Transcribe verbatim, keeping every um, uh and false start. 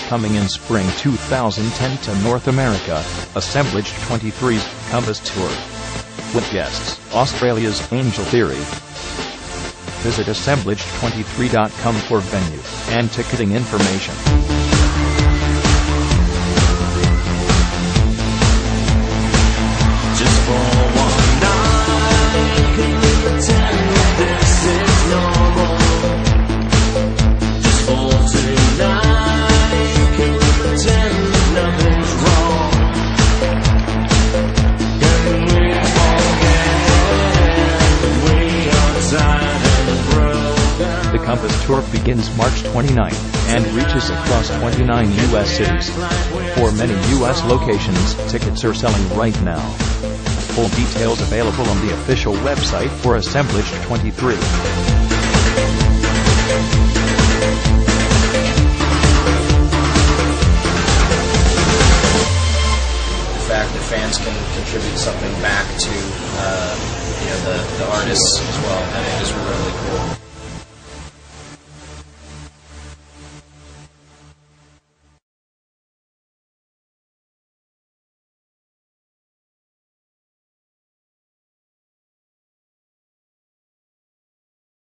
coming in spring two thousand ten to North America, Assemblage twenty-three's Compass Tour. With guests, Australia's Angel Theory. Visit assemblage twenty-three dot com for venue and ticketing information. Just for one night, can we pretend this is normal? Just for tonight, can we pretend nothing's wrong? Can we forget we are tired and broken? The Compass Tour begins March twenty-ninth and reaches across twenty-nine U S cities. For many U S locations, tickets are selling right now. Full details available on the official website for Assemblage twenty-three. The fact that fans can contribute something back to uh, you know the, the artists as well, I think is really cool.